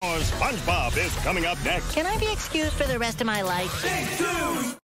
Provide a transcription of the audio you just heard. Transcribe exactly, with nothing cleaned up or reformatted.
SpongeBob is coming up next. Can I be excused for the rest of my life? Nicktoons!